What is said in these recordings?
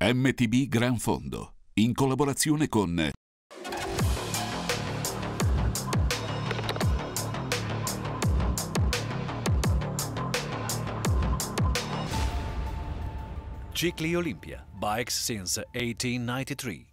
MTB Gran Fondo, in collaborazione con Cicli Olympia, bikes since 1893.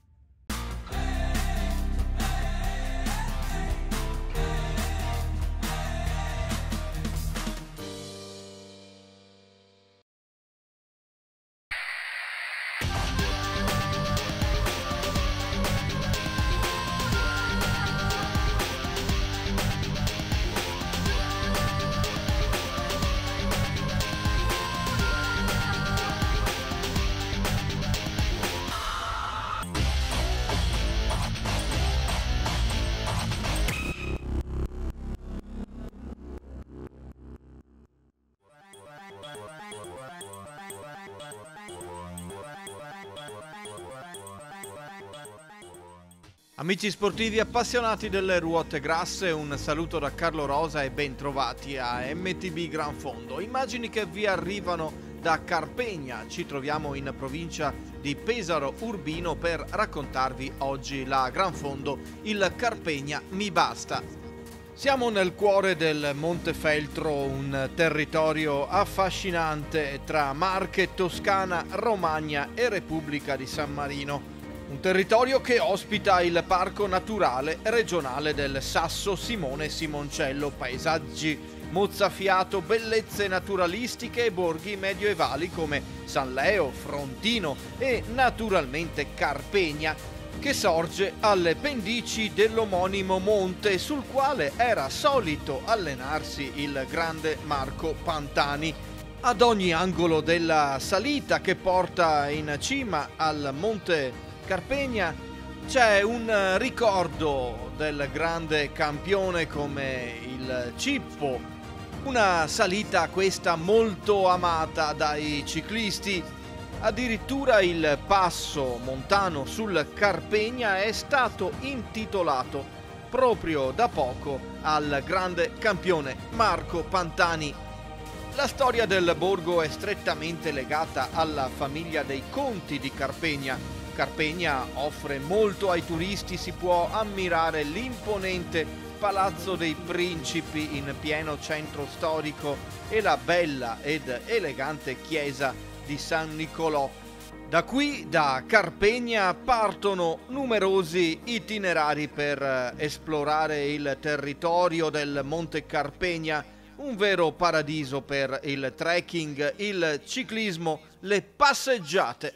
Amici sportivi appassionati delle ruote grasse, un saluto da Carlo Rosa e ben trovati a MTB Gran Fondo. Immagini che vi arrivano da Carpegna, ci troviamo in provincia di Pesaro Urbino per raccontarvi oggi la Gran Fondo, il Carpegna Mi Basta. Siamo nel cuore del Montefeltro, un territorio affascinante tra Marche, Toscana, Romagna e Repubblica di San Marino. Un territorio che ospita il Parco Naturale Regionale del Sasso Simone Simoncello, paesaggi mozzafiato, bellezze naturalistiche e borghi medioevali come San Leo, Frontino e naturalmente Carpegna, che sorge alle pendici dell'omonimo monte sul quale era solito allenarsi il grande Marco Pantani. Ad ogni angolo della salita che porta in cima al monte Carpegna c'è un ricordo del grande campione come il Cippo, una salita questa molto amata dai ciclisti. Addirittura il passo montano sul Carpegna è stato intitolato proprio da poco al grande campione Marco Pantani. La storia del borgo è strettamente legata alla famiglia dei Conti di Carpegna. Carpegna offre molto ai turisti, si può ammirare l'imponente Palazzo dei Principi in pieno centro storico e la bella ed elegante chiesa di San Nicolò. Da qui, da Carpegna, partono numerosi itinerari per esplorare il territorio del Monte Carpegna, un vero paradiso per il trekking, il ciclismo, le passeggiate.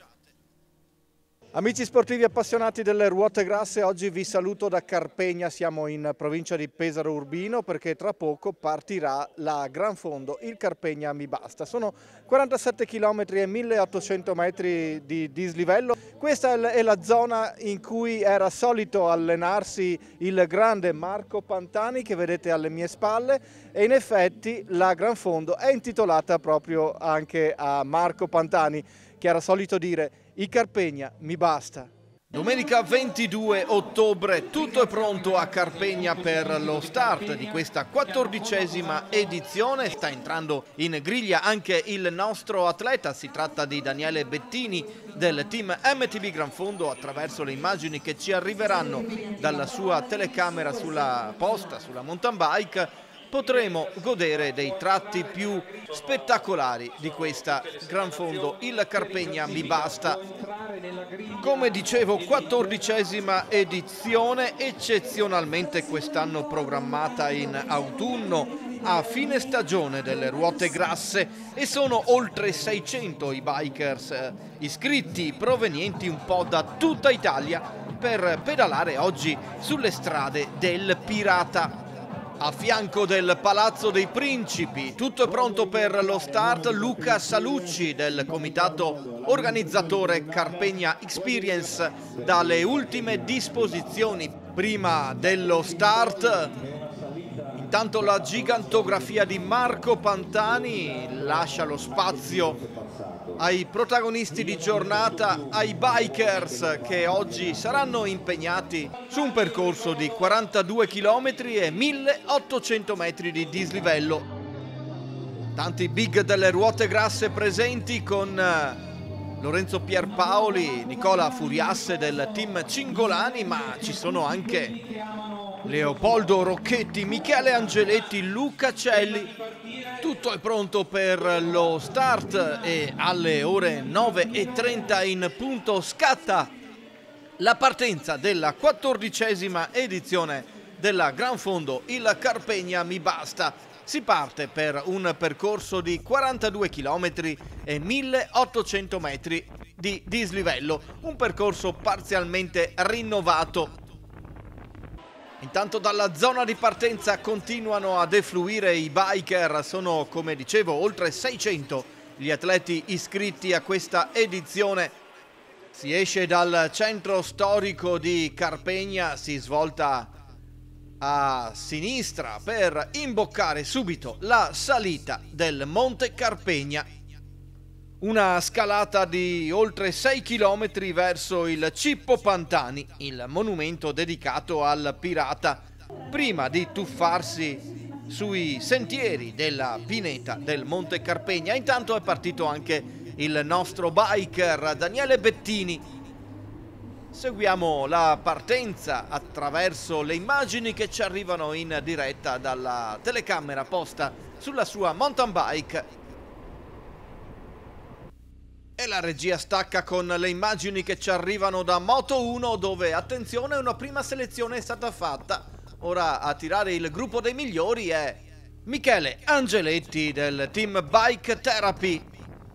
Amici sportivi appassionati delle ruote grasse, oggi vi saluto da Carpegna, siamo in provincia di Pesaro Urbino perché tra poco partirà la Gran Fondo, il Carpegna Mi Basta. Sono 47 km e 1800 metri di dislivello. Questa è la zona in cui era solito allenarsi il grande Marco Pantani che vedete alle mie spalle e in effetti la Gran Fondo è intitolata proprio anche a Marco Pantani, che era solito dire: il Carpegna mi basta. Domenica 22 ottobre tutto è pronto a Carpegna per lo start di questa 14ª edizione. Sta entrando in griglia anche il nostro atleta, si tratta di Daniele Bettini del team MTB Gran Fondo. Attraverso le immagini che ci arriveranno dalla sua telecamera sulla posta, sulla mountain bike, potremo godere dei tratti più spettacolari di questa Gran Fondo, il Carpegna Mi Basta. Come dicevo, 14ª edizione, eccezionalmente quest'anno programmata in autunno, a fine stagione delle ruote grasse, e sono oltre 600 i bikers iscritti provenienti un po' da tutta Italia per pedalare oggi sulle strade del Pirata. A fianco del Palazzo dei Principi, tutto è pronto per lo start. Luca Salucci del comitato organizzatore Carpegna Experience dà le ultime disposizioni prima dello start. Intanto la gigantografia di Marco Pantani lascia lo spazio ai protagonisti di giornata, ai bikers che oggi saranno impegnati su un percorso di 42 km e 1800 metri di dislivello. Tanti big delle ruote grasse presenti con Lorenzo Pierpaoli, Nicola Furiasse del team Cingolani, ma ci sono anche Leopoldo Rocchetti, Michele Angeletti, Luca Celli. Tutto è pronto per lo start e alle ore 9:30 in punto scatta la partenza della 14ª edizione della Gran Fondo Il Carpegna Mi Basta. Si parte per un percorso di 42 km e 1800 metri di dislivello, un percorso parzialmente rinnovato. Intanto dalla zona di partenza continuano a defluire i biker, sono, come dicevo, oltre 600 gli atleti iscritti a questa edizione. Si esce dal centro storico di Carpegna, si svolta a sinistra per imboccare subito la salita del Monte Carpegna. Una scalata di oltre 6 km verso il Cippo Pantani, il monumento dedicato al pirata, prima di tuffarsi sui sentieri della pineta del Monte Carpegna. Intanto è partito anche il nostro biker Daniele Bettini. Seguiamo la partenza attraverso le immagini che ci arrivano in diretta dalla telecamera posta sulla sua mountain bike. E la regia stacca con le immagini che ci arrivano da Moto1, dove, attenzione, una prima selezione è stata fatta. Ora a tirare il gruppo dei migliori è Michele Angeletti del team Bike Therapy.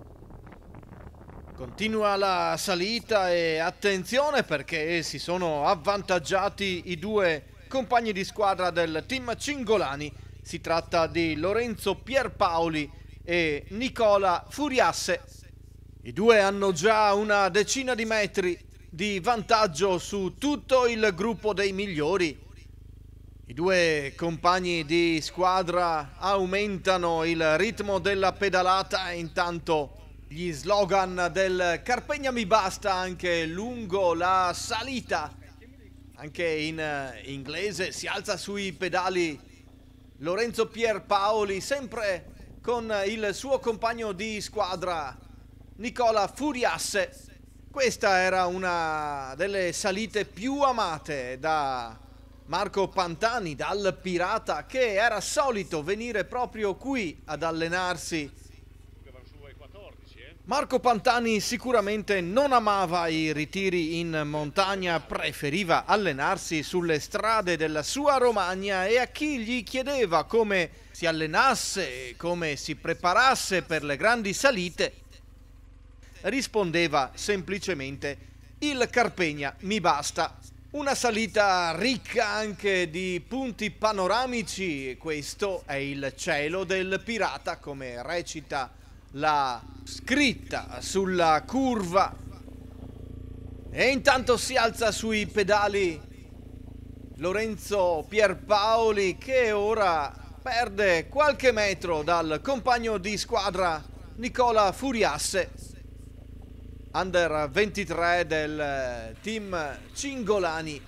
Continua la salita e attenzione perché si sono avvantaggiati i due compagni di squadra del team Cingolani. Si tratta di Lorenzo Pierpaoli e Nicola Furiasse. I due hanno già una decina di metri di vantaggio su tutto il gruppo dei migliori. I due compagni di squadra aumentano il ritmo della pedalata e intanto gli slogan del Carpegna Mi Basta anche lungo la salita, anche in inglese, si alza sui pedali Lorenzo Pierpaoli, sempre con il suo compagno di squadra Nicola Furiasse. Questa era una delle salite più amate da Marco Pantani, dal pirata, che era solito venire proprio qui ad allenarsi. Marco Pantani sicuramente non amava i ritiri in montagna, preferiva allenarsi sulle strade della sua Romagna, e a chi gli chiedeva come si allenasse, come si preparasse per le grandi salite, rispondeva semplicemente: il Carpegna mi basta. Una salita ricca anche di punti panoramici. Questo è il cielo del pirata, come recita la scritta sulla curva. E intanto si alza sui pedali Lorenzo Pierpaoli, che ora perde qualche metro dal compagno di squadra Nicola Furiasse, under 23 del team Cingolani.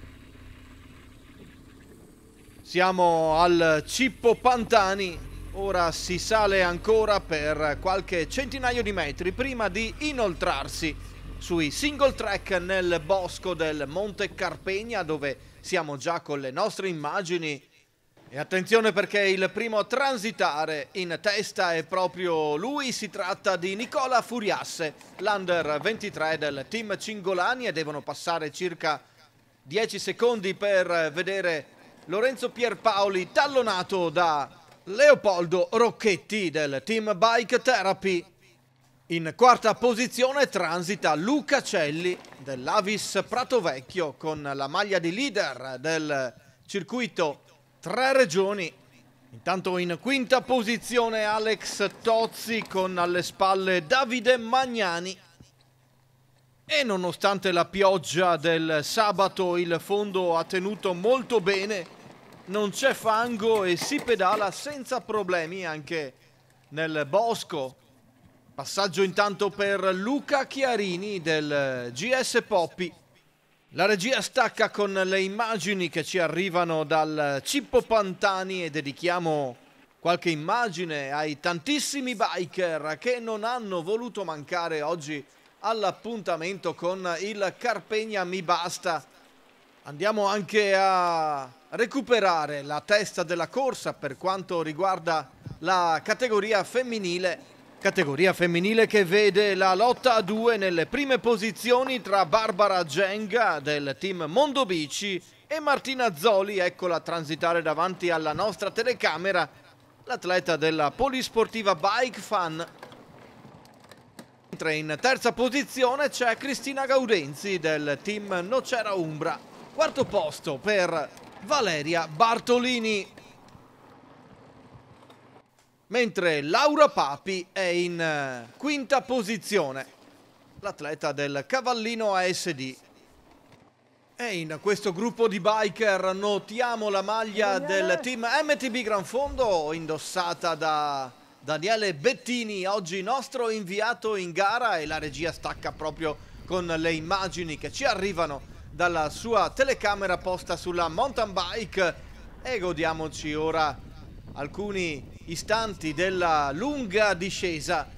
Siamo al Cippo Pantani. Ora si sale ancora per qualche centinaio di metri prima di inoltrarsi sui single track nel bosco del Monte Carpegna, dove siamo già con le nostre immagini. E attenzione, perché il primo a transitare in testa è proprio lui. Si tratta di Nicola Furiasse, l'under 23 del team Cingolani, e devono passare circa 10 secondi per vedere Lorenzo Pierpaoli tallonato da Leopoldo Rocchetti del team Bike Therapy. In quarta posizione transita Luca Celli dell'Avis Prato Vecchio con la maglia di leader del circuito Tre Regioni. Intanto in quinta posizione Alex Tozzi con alle spalle Davide Magnani. E nonostante la pioggia del sabato, il fondo ha tenuto molto bene, non c'è fango e si pedala senza problemi anche nel bosco. Passaggio intanto per Luca Chiarini del GS Poppy. La regia stacca con le immagini che ci arrivano dal Cippo Pantani e dedichiamo qualche immagine ai tantissimi biker che non hanno voluto mancare oggi all'appuntamento con il Carpegna Mi Basta. Andiamo anche a recuperare la testa della corsa per quanto riguarda la categoria femminile che vede la lotta a due nelle prime posizioni tra Barbara Genga del team Mondobici e Martina Zoli. Eccola transitare davanti alla nostra telecamera, l'atleta della polisportiva Bike Fan. Mentre in terza posizione c'è Cristina Gaudenzi del team Nocera Umbra. Quarto posto per Valeria Bartolini. Mentre Laura Papi è in quinta posizione, l'atleta del Cavallino ASD. E in questo gruppo di biker notiamo la maglia del team MTB Gran Fondo indossata da Daniele Bettini, oggi nostro inviato in gara, e la regia stacca proprio con le immagini che ci arrivano dalla sua telecamera posta sulla mountain bike. E godiamoci ora alcuni istanti della lunga discesa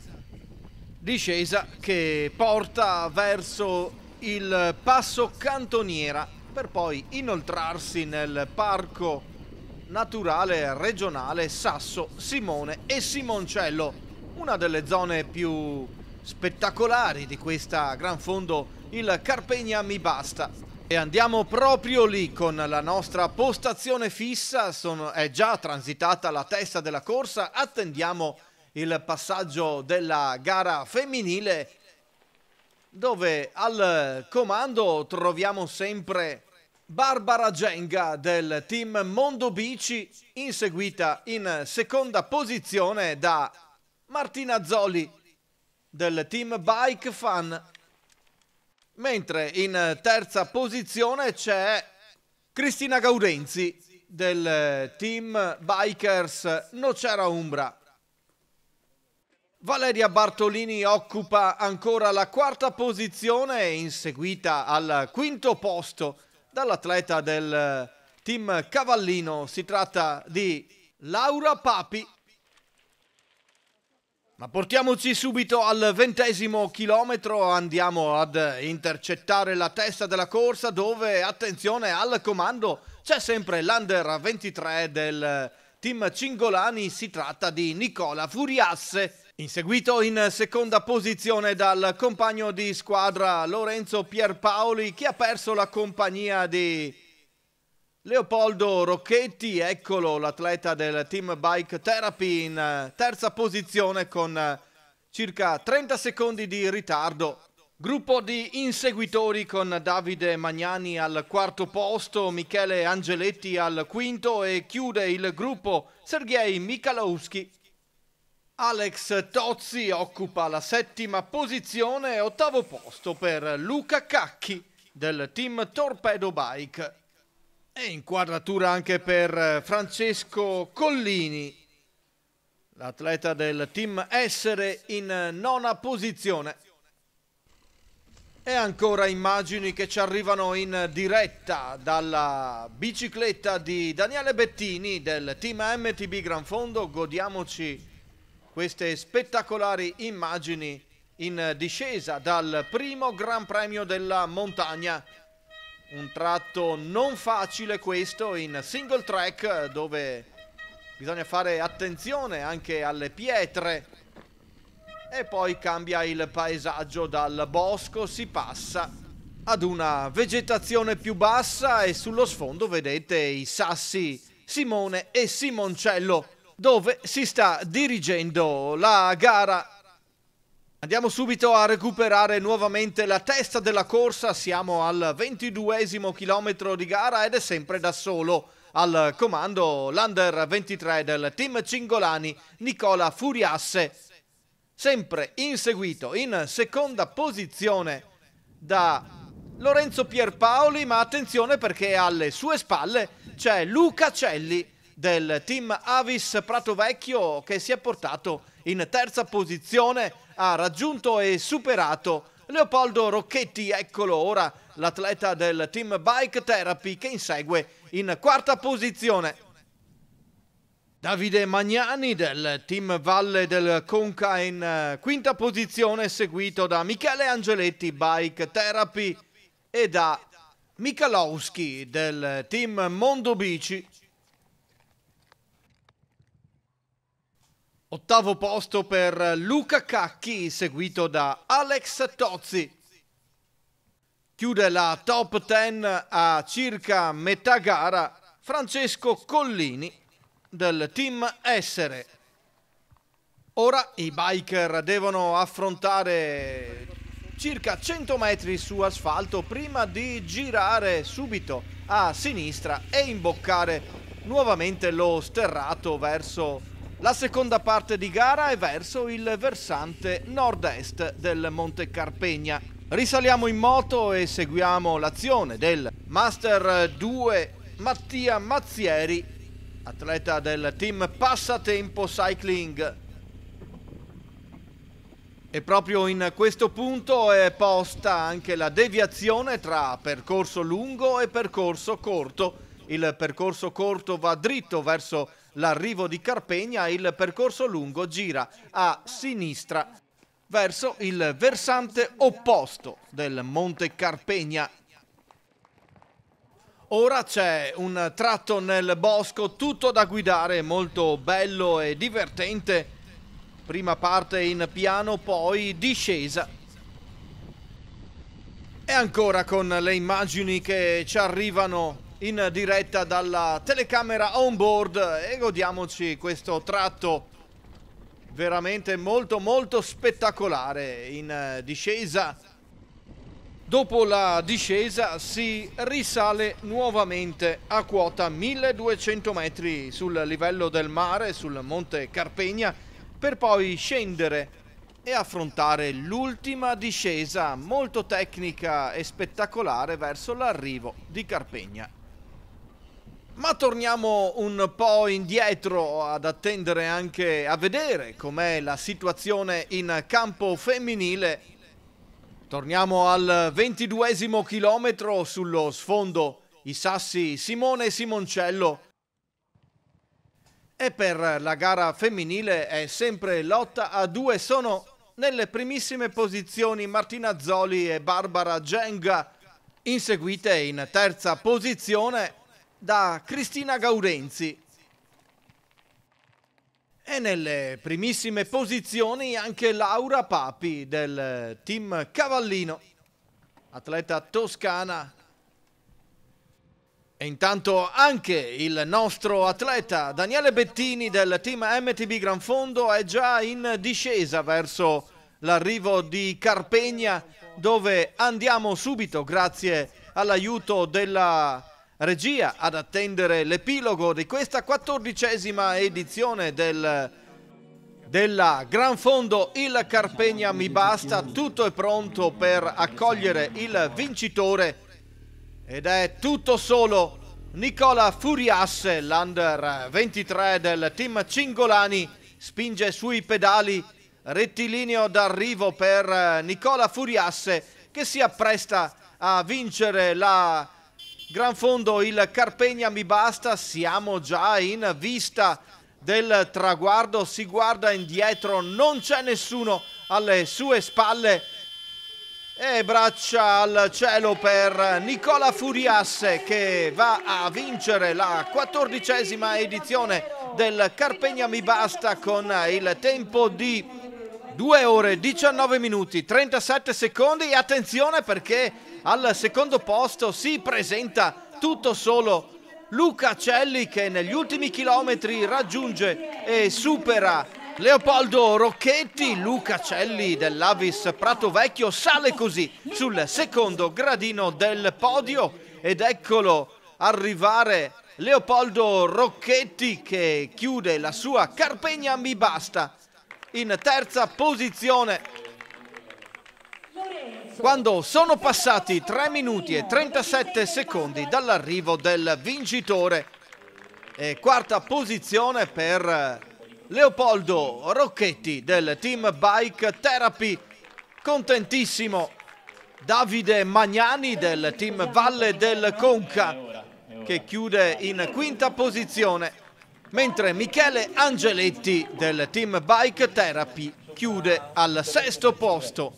che porta verso il passo Cantoniera per poi inoltrarsi nel parco naturale regionale Sasso, Simone e Simoncello, una delle zone più spettacolari di questa Gran Fondo, il Carpegna Mi Basta. E andiamo proprio lì con la nostra postazione fissa. È già transitata la testa della corsa, attendiamo il passaggio della gara femminile, dove al comando troviamo sempre Barbara Genga del team Mondobici, inseguita in seconda posizione da Martina Zoli del team Bike Fan. Mentre in terza posizione c'è Cristina Gaudenzi del team Bikers Nocera Umbra. Valeria Bartolini occupa ancora la quarta posizione, inseguita al quinto posto dall'atleta del team Cavallino. Si tratta di Laura Papi. Ma portiamoci subito al 20° chilometro, andiamo ad intercettare la testa della corsa, dove, attenzione, al comando c'è sempre l'Under 23 del team Cingolani. Si tratta di Nicola Furiasse, inseguito in seconda posizione dal compagno di squadra Lorenzo Pierpaoli, che ha perso la compagnia di Leopoldo Rocchetti. Eccolo l'atleta del team Bike Therapy in terza posizione con circa 30 secondi di ritardo. Gruppo di inseguitori con Davide Magnani al quarto posto, Michele Angeletti al quinto, e chiude il gruppo Sergei Michalowski. Alex Tozzi occupa la settima posizione e ottavo posto per Luca Cacchi del team Torpedo Bike. E inquadratura anche per Francesco Collini, l'atleta del team Essere, in nona posizione. E ancora immagini che ci arrivano in diretta dalla bicicletta di Daniele Bettini del team MTB Gran Fondo. Godiamoci queste spettacolari immagini in discesa dal primo Gran Premio della montagna. Un tratto non facile questo, in single track, dove bisogna fare attenzione anche alle pietre. E poi cambia il paesaggio, dal bosco si passa ad una vegetazione più bassa e sullo sfondo vedete i sassi Simone e Simoncello, dove si sta dirigendo la gara. Andiamo subito a recuperare nuovamente la testa della corsa. Siamo al 22° chilometro di gara ed è sempre da solo al comando l'Under 23 del team Cingolani, Nicola Furiasse, sempre inseguito in seconda posizione da Lorenzo Pierpaoli, ma attenzione perché alle sue spalle c'è Luca Celli del team Avis Pratovecchio, che si è portato in terza posizione, ha raggiunto e superato Leopoldo Rocchetti. Eccolo ora l'atleta del team Bike Therapy che insegue in quarta posizione. Davide Magnani del team Valle del Conca in quinta posizione, seguito da Michele Angeletti Bike Therapy e da Michalowski del team Mondo Bici. Ottavo posto per Luca Cacchi, seguito da Alex Tozzi. Chiude la top 10 a circa metà gara Francesco Collini del team Essere. Ora i biker devono affrontare circa 100 metri su asfalto prima di girare subito a sinistra e imboccare nuovamente lo sterrato verso la seconda parte di gara e verso il versante nord-est del Monte Carpegna. Risaliamo in moto e seguiamo l'azione del Master 2 Mattia Mazzieri, atleta del team Passatempo Cycling. E proprio in questo punto è posta anche la deviazione tra percorso lungo e percorso corto. Il percorso corto va dritto verso l'arrivo di Carpegna, il percorso lungo gira a sinistra verso il versante opposto del Monte Carpegna. Ora c'è un tratto nel bosco tutto da guidare, molto bello e divertente. Prima parte in piano, poi discesa. E ancora con le immagini che ci arrivano in diretta dalla telecamera on board e godiamoci questo tratto veramente molto spettacolare in discesa. Dopo la discesa si risale nuovamente a quota 1200 metri sul livello del mare, sul Monte Carpegna, per poi scendere e affrontare l'ultima discesa molto tecnica e spettacolare verso l'arrivo di Carpegna. Ma torniamo un po' indietro ad attendere anche a vedere com'è la situazione in campo femminile. Torniamo al 22esimo chilometro, sullo sfondo i sassi Simone Simoncello. E per la gara femminile è sempre lotta a due. Sono nelle primissime posizioni Martina Zoli e Barbara Genga, inseguite in terza posizione da Cristina Gaudenzi. E nelle primissime posizioni anche Laura Papi del team Cavallino, atleta toscana. E intanto anche il nostro atleta Daniele Bettini del team MTB Gran Fondo è già in discesa verso l'arrivo di Carpegna, dove andiamo subito, grazie all'aiuto della regia, ad attendere l'epilogo di questa 14ª edizione della Gran Fondo. Il Carpegna Mi Basta, tutto è pronto per accogliere il vincitore ed è tutto solo Nicola Furiasse, l'Under 23 del team Cingolani, spinge sui pedali, rettilineo d'arrivo per Nicola Furiasse che si appresta a vincere la Gran Fondo. Il Carpegna Mi Basta, siamo già in vista del traguardo, si guarda indietro, non c'è nessuno alle sue spalle e braccia al cielo per Nicola Furiasse che va a vincere la 14ª edizione del Carpegna Mi Basta con il tempo di 2 ore 19 minuti 37 secondi. E attenzione, perché al secondo posto si presenta tutto solo Luca Celli, che negli ultimi chilometri raggiunge e supera Leopoldo Rocchetti. Luca Celli dell'Avis Prato Vecchio sale così sul secondo gradino del podio ed eccolo arrivare Leopoldo Rocchetti che chiude la sua Carpegna Mi Basta in terza posizione. Quando sono passati 3 minuti e 37 secondi dall'arrivo del vincitore. E quarta posizione per Leopoldo Rocchetti del team Bike Therapy. Contentissimo Davide Magnani del team Valle del Conca che chiude in quinta posizione. mentre Michele Angeletti del team Bike Therapy chiude al sesto posto.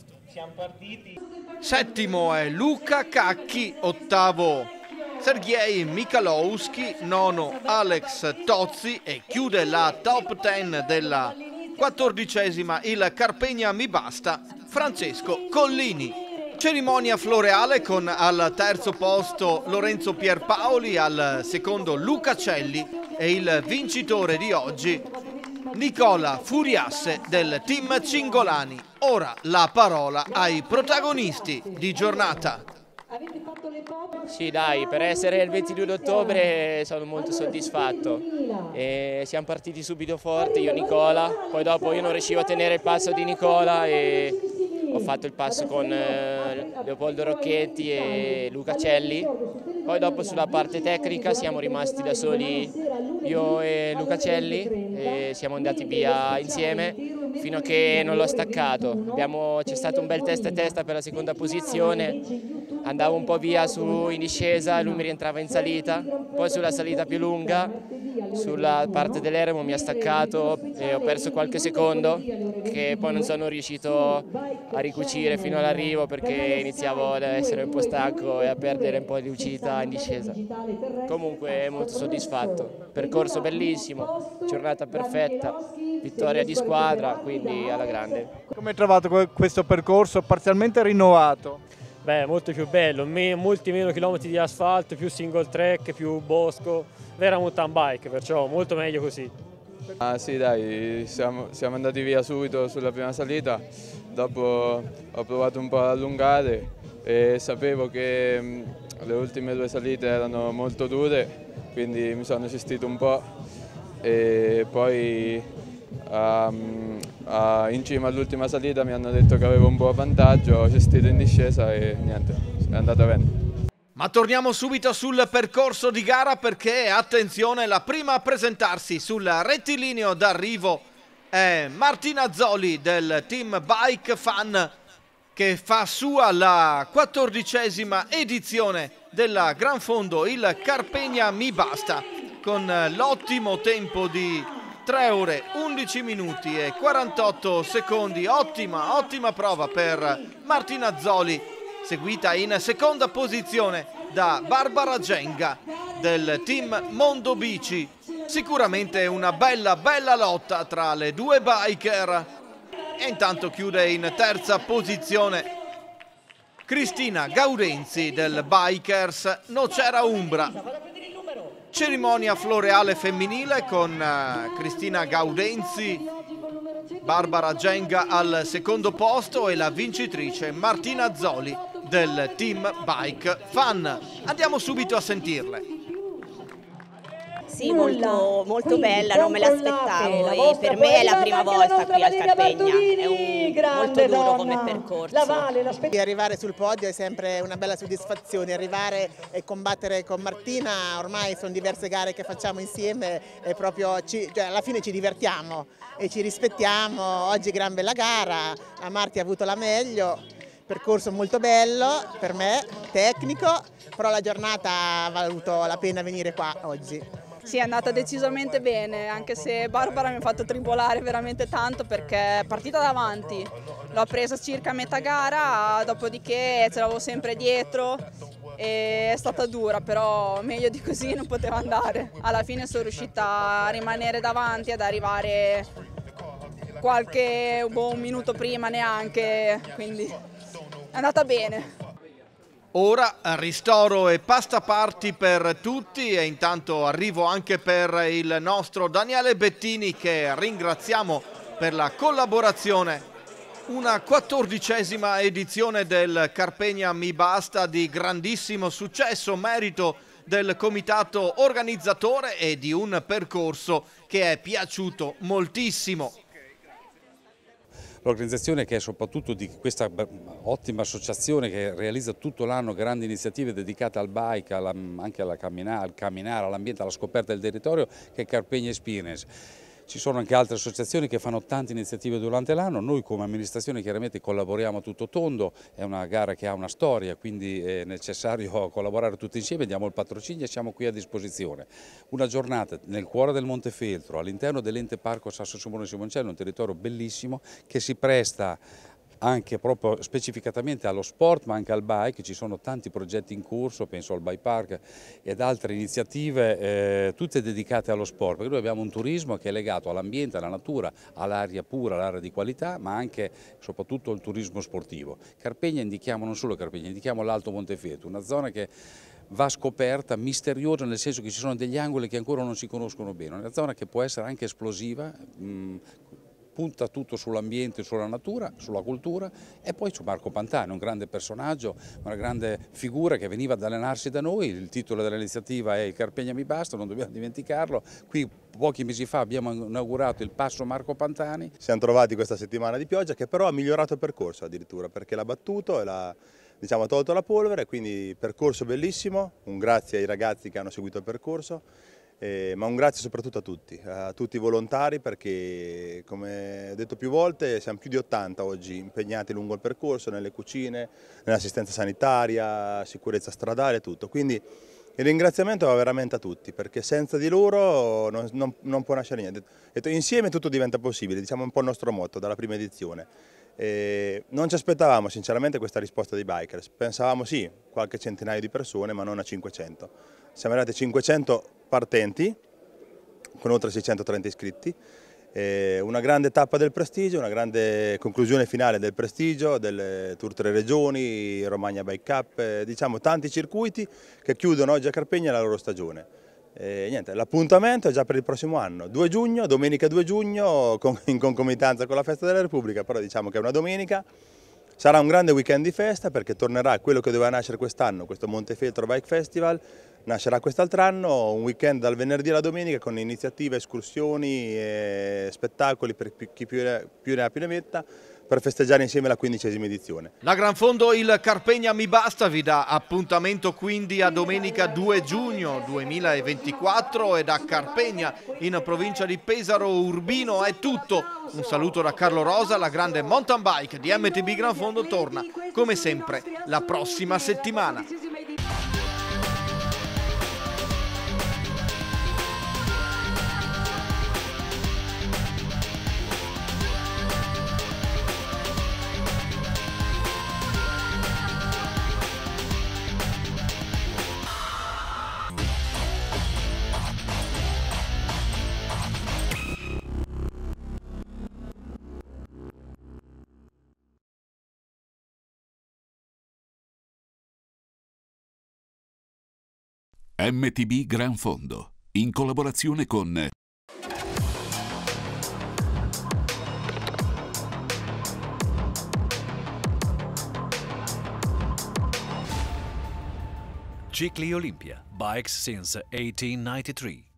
Settimo è Luca Cacchi, ottavo Sergej Michalowski, nono Alex Tozzi e chiude la top 10 della 14ª il Carpegna Mi Basta Francesco Collini. Cerimonia floreale con al terzo posto Lorenzo Pierpaoli, al secondo Luca Celli e il vincitore di oggi Nicola Furiasse del team Cingolani. Ora la parola ai protagonisti di giornata. Sì dai, per essere il 22 ottobre sono molto soddisfatto. Siamo partiti subito forte, io e Nicola, poi dopo io non riuscivo a tenere il passo di Nicola e ho fatto il passo con Leopoldo Rocchetti e Luca Celli. Poi dopo sulla parte tecnica siamo rimasti da soli io e Luca Celli e siamo andati via insieme fino a che non l'ho staccato. C'è stato un bel testa a testa per la seconda posizione, andavo un po' via in discesa e lui mi rientrava in salita, poi sulla salita più lunga, sulla parte dell'eremo mi ha staccato e ho perso qualche secondo che poi non sono riuscito a ricucire fino all'arrivo perché iniziavo ad essere un po' stanco e a perdere un po' di uscita in discesa. Comunque molto soddisfatto, percorso bellissimo, giornata perfetta, vittoria di squadra, quindi alla grande. Come hai trovato questo percorso parzialmente rinnovato? Beh, molto più bello, molti meno chilometri di asfalto, più single track, più bosco, vera mountain bike, perciò molto meglio così. Ah sì dai, siamo andati via subito sulla prima salita, dopo ho provato un po' ad allungare e sapevo che le ultime due salite erano molto dure, quindi mi sono esistito un po' e poi in cima all'ultima salita mi hanno detto che avevo un buon vantaggio, ho gestito in discesa e niente, è andata bene. Ma torniamo subito sul percorso di gara perché, attenzione, la prima a presentarsi sul rettilineo d'arrivo è Martina Zoli del team Bike Fan, che fa sua la 14ª edizione della Gran Fondo, il Carpegna Mi Basta, con l'ottimo tempo di 3 ore 11 minuti e 48 secondi. Ottima prova per Martina Zoli, seguita in seconda posizione da Barbara Genga del team Mondo Bici. Sicuramente una bella lotta tra le due biker. E intanto chiude in terza posizione Cristina Gaudenzi del Bikers Nocera Umbra. Cerimonia floreale femminile con Cristina Gaudenzi, Barbara Genga al secondo posto e la vincitrice Martina Zoli del team Bike Fan. Andiamo subito a sentirle. Sì, molto bella, non me l'aspettavo e per me è la prima volta qui al Carpegna, è molto duro come percorso. Arrivare sul podio è sempre una bella soddisfazione, arrivare e combattere con Martina, ormai sono diverse gare che facciamo insieme e proprio alla fine ci divertiamo e ci rispettiamo. Oggi gran bella gara, la Marti ha avuto la meglio. Percorso molto bello per me, tecnico, però la giornata ha valuto la pena venire qua oggi. Sì, è andata decisamente bene, anche se Barbara mi ha fatto tribolare veramente tanto perché è partita davanti, l'ho presa circa a metà gara, dopodiché ce l'avevo sempre dietro e è stata dura, però meglio di così non poteva andare. Alla fine sono riuscita a rimanere davanti, ad arrivare un minuto prima neanche, quindi è andata bene. Ora ristoro e pasta party per tutti e intanto arrivo anche per il nostro Daniele Bettini, che ringraziamo per la collaborazione. Una 14ª edizione del Carpegna Mi Basta di grandissimo successo, merito del comitato organizzatore e di un percorso che è piaciuto moltissimo. L'organizzazione, che è soprattutto di questa ottima associazione che realizza tutto l'anno grandi iniziative dedicate al bike, anche al camminare, all'ambiente, alla scoperta del territorio, che è Carpegna Experience. Ci sono anche altre associazioni che fanno tante iniziative durante l'anno, noi come amministrazione chiaramente collaboriamo a tutto tondo, è una gara che ha una storia, quindi è necessario collaborare tutti insieme, diamo il patrocinio e siamo qui a disposizione. Una giornata nel cuore del Montefeltro, all'interno dell'ente parco Sasso Simone Simoncello, un territorio bellissimo che si presta anche proprio specificatamente allo sport ma anche al bike, ci sono tanti progetti in corso, penso al bike park ed altre iniziative tutte dedicate allo sport, perché noi abbiamo un turismo che è legato all'ambiente, alla natura, all'aria pura, all'aria di qualità, ma anche soprattutto al turismo sportivo. Carpegna indichiamo non solo Carpegna, indichiamo l'Alto Montefeltro, una zona che va scoperta, misteriosa, nel senso che ci sono degli angoli che ancora non si conoscono bene, una zona che può essere anche esplosiva, punta tutto sull'ambiente, sulla natura, sulla cultura e poi su Marco Pantani, un grande personaggio, una grande figura che veniva ad allenarsi da noi, il titolo dell'iniziativa è Il Carpegna mi basta, non dobbiamo dimenticarlo, qui pochi mesi fa abbiamo inaugurato il passo Marco Pantani. Siamo trovati questa settimana di pioggia che però ha migliorato il percorso addirittura perché l'ha battuto e l'ha tolto la polvere, quindi percorso bellissimo, un grazie ai ragazzi che hanno seguito il percorso. Ma un grazie soprattutto a tutti i volontari perché, come ho detto più volte, siamo più di 80 oggi impegnati lungo il percorso, nelle cucine, nell'assistenza sanitaria, sicurezza stradale, tutto. Quindi il ringraziamento va veramente a tutti perché senza di loro non può nascere niente. Insieme tutto diventa possibile, diciamo un po' il nostro motto dalla prima edizione. Non ci aspettavamo sinceramente questa risposta dei bikers, pensavamo sì, qualche centinaio di persone ma non a 500. Siamo arrivati a 500 partenti con oltre 630 iscritti, una grande tappa del prestigio, una grande conclusione finale del prestigio, del Tour 3 Regioni, Romagna Bike Cup, diciamo tanti circuiti che chiudono oggi a Carpegna la loro stagione. L'appuntamento è già per il prossimo anno, 2 giugno, domenica 2 giugno in concomitanza con la festa della Repubblica, però diciamo che è una domenica. Sarà un grande weekend di festa perché tornerà quello che doveva nascere quest'anno, questo Montefeltro Bike Festival, nascerà quest'altro anno, un weekend dal venerdì alla domenica con iniziative, escursioni e spettacoli per chi più ne ha più ne metta, per festeggiare insieme la 15ª edizione. La Gran Fondo Il Carpegna mi basta vi dà appuntamento quindi a domenica 2 giugno 2024 e da Carpegna in provincia di Pesaro Urbino è tutto. Un saluto da Carlo Rosa, la grande mountain bike di MTB Gran Fondo torna come sempre la prossima settimana. MTB Gran Fondo, in collaborazione con Cicli Olimpia, bikes since 1893.